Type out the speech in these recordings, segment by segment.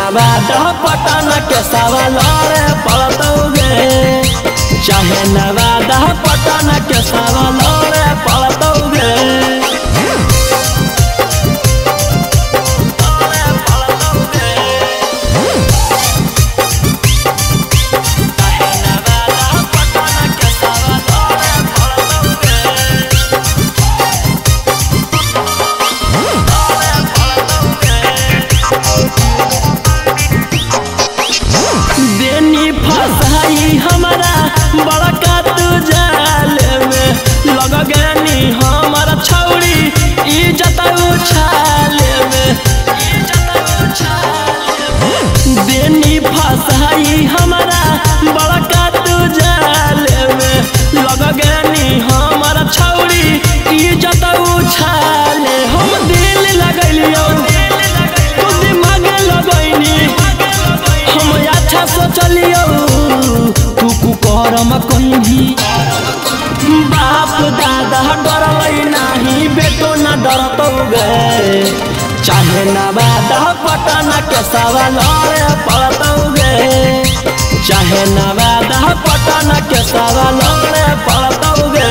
नवादा पटना के सवाल पड़तौगे, चाहे नवादा पटना के सवाल पड़तौगे। हमारा बड़का तू जाल में लग गनी हमारा छौड़ी इज्जत उछाल में, देनी फसाई हमारा बड़का तू जाल में लग गनी हमारा छौड़ी इज्जत उछाल। हम दिल लगलियो तू दिमाग लगैनी, हम अच्छा सोचलियो करम कहीं बाप दादा डरलै नहीं बेटो न डरतौगे, चाहे नवादा पटना के सवाल पड़तौगे, चाहे नवादा पटना के सवाल पड़तौगे।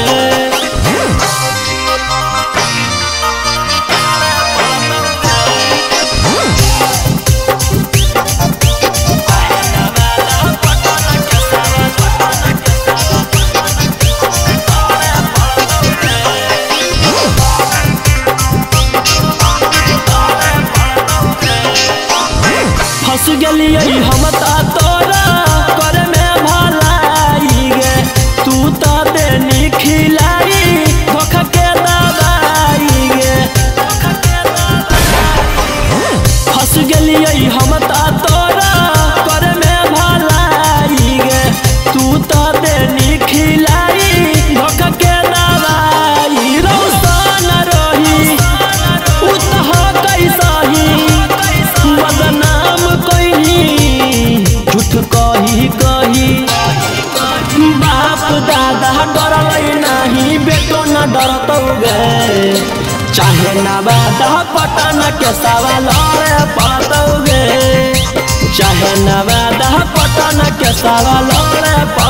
फंस गलिए हम तोरा करे में भलाई गे, तू तो देनी खिलाई धोखा के दवाई गे। फंस गलिए हम तोरा करे में भलाई गे, तू तो देनी खिलाई धोखा के दवाई। रौशन रही उतह कैसही बदनाम झूठ कही कही बाप दादा डरलै नहीं बेटो न डरतौगे, चाहे नवादा पटना के सवाल पड़तौगे, चाहे नवादा पटना के सवाल